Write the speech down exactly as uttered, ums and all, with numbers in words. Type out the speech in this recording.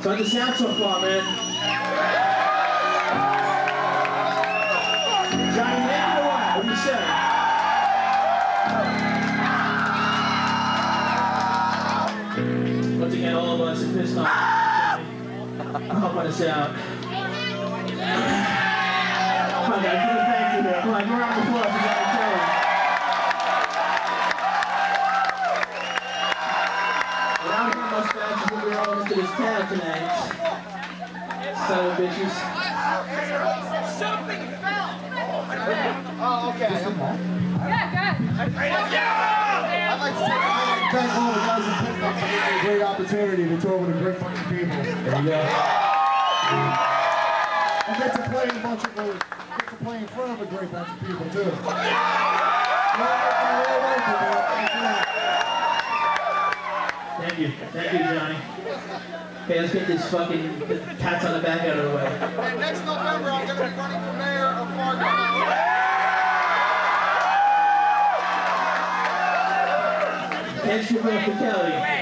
So how's the sound so far, man? Johnny, make it or what? What do you say? Once again, all of us at Pist-On. Helping us out. Come on, guys, give a thank you here. Come on, give a round of applause for Johnny Kelly. Without him, most fans will be rolling into this town tonight. Son of bitches. Something fell! Oh, okay. Yeah, good. I'd like to say thank all the guys at Pist-On for giving me a great opportunity to tour with a great bunch of people. There you go. And get to play in a bunch of get to play in front of a great bunch of people too. Thank you. Thank you, Johnny. Okay, let's get this fucking cats on the back out of the way. And next November, I'm going to be running for mayor of Fargo. Extra for Kelly.